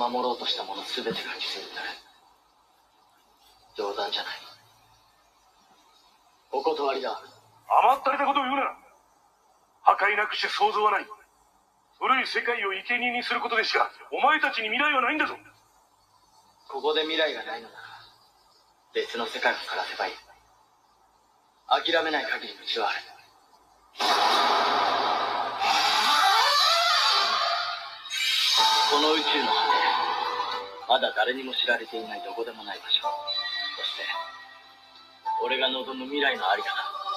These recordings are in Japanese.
守ろうとしたもの全てが犠牲になる。冗談じゃない。お断りだ。 甘ったれたことを言うな。破壊なくして創造はない。古い世界を生贄にすることでしかお前たちに未来はないんだぞ。 ここで未来がないのなら別の世界を探せばいい。諦めない限り道はある。この宇宙の果て、まだ誰にも知られていないどこでもない場所、そして俺が望む未来のあり方。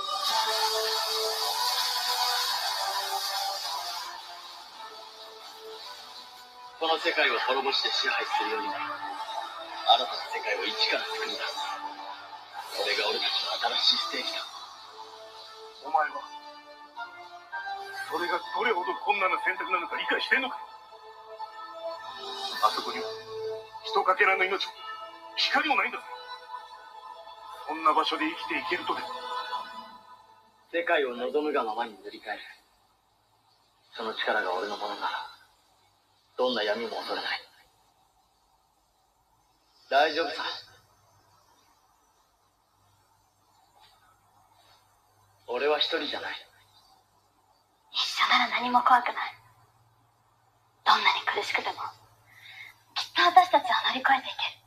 この世界を滅ぼして支配するよりも新たな世界を一から作り出す。それが俺たちの新しいステージだ。 お前はそれがどれほど困難な選択なのか理解してんのか。あそこにはひとかけらの命も光もないんだぞ。そんな場所で生きていけるとでも。 世界を望むがままに塗り替える。その力が俺のものならどんな闇も恐れない。大丈夫さ。俺は一人じゃない。 一緒なら何も怖くない。どんなに苦しくてもきっと私たちは乗り越えていける。